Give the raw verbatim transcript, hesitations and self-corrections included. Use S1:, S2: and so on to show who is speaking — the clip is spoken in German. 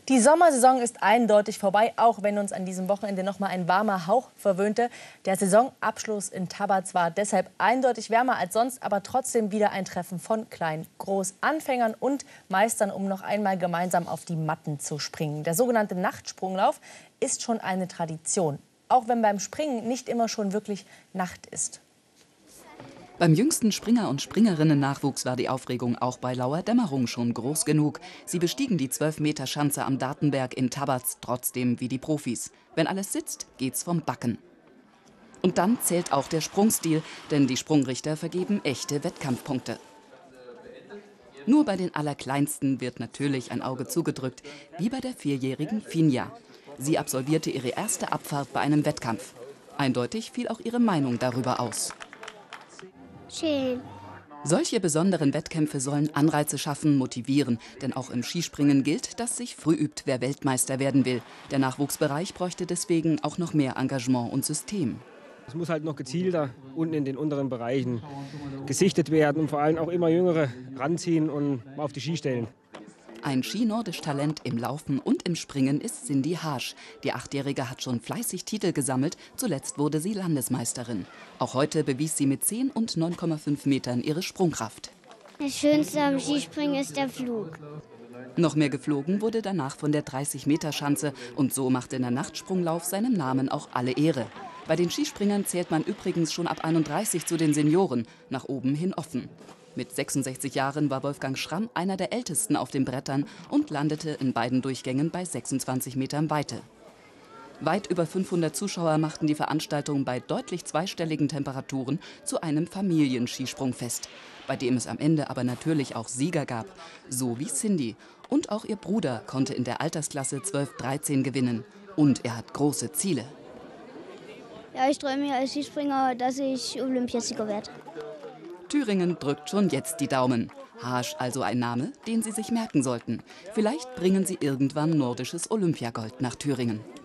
S1: Die Sommersaison ist eindeutig vorbei, auch wenn uns an diesem Wochenende noch mal ein warmer Hauch verwöhnte. Der Saisonabschluss in Tabatz war deshalb eindeutig wärmer als sonst, aber trotzdem wieder ein Treffen von Klein-, Groß-, Anfängern und Meistern, um noch einmal gemeinsam auf die Matten zu springen. Der sogenannte Nachtsprunglauf ist schon eine Tradition, auch wenn beim Springen nicht immer schon wirklich Nacht ist.
S2: Beim jüngsten Springer- und Springerinnen-Nachwuchs war die Aufregung auch bei lauer Dämmerung schon groß genug. Sie bestiegen die zwölf Meter Schanze am Datenberg in Tabatz trotzdem wie die Profis. Wenn alles sitzt, geht's vom Backen. Und dann zählt auch der Sprungstil, denn die Sprungrichter vergeben echte Wettkampfpunkte. Nur bei den Allerkleinsten wird natürlich ein Auge zugedrückt, wie bei der vierjährigen Finja. Sie absolvierte ihre erste Abfahrt bei einem Wettkampf. Eindeutig fiel auch ihre Meinung darüber aus.
S3: Schön.
S2: Solche besonderen Wettkämpfe sollen Anreize schaffen, motivieren. Denn auch im Skispringen gilt, dass sich früh übt, wer Weltmeister werden will. Der Nachwuchsbereich bräuchte deswegen auch noch mehr Engagement und System.
S4: Es muss halt noch gezielter unten in den unteren Bereichen gesichtet werden und vor allem auch immer Jüngere ranziehen und mal auf die Ski stellen.
S2: Ein skinordisch Talent im Laufen und im Springen ist Cindy Haasch. Die Achtjährige hat schon fleißig Titel gesammelt. Zuletzt wurde sie Landesmeisterin. Auch heute bewies sie mit zehn und neun Komma fünf Metern ihre Sprungkraft.
S3: Das Schönste am Skispringen ist der Flug.
S2: Noch mehr geflogen wurde danach von der dreißig Meter Schanze. Und so machte der Nachtsprunglauf seinem Namen auch alle Ehre. Bei den Skispringern zählt man übrigens schon ab einunddreißig zu den Senioren, nach oben hin offen. Mit sechsundsechzig Jahren war Wolfgang Schramm einer der Ältesten auf den Brettern und landete in beiden Durchgängen bei sechsundzwanzig Metern Weite. Weit über fünfhundert Zuschauer machten die Veranstaltung bei deutlich zweistelligen Temperaturen zu einem Familienskisprungfest, bei dem es am Ende aber natürlich auch Sieger gab, so wie Cindy. Und auch ihr Bruder konnte in der Altersklasse zwölf dreizehn gewinnen. Und er hat große Ziele.
S3: Ja, ich träume mir als Skispringer, dass ich Olympiasieger werde.
S2: Thüringen drückt schon jetzt die Daumen. Haasch also ein Name, den Sie sich merken sollten. Vielleicht bringen Sie irgendwann nordisches Olympiagold nach Thüringen.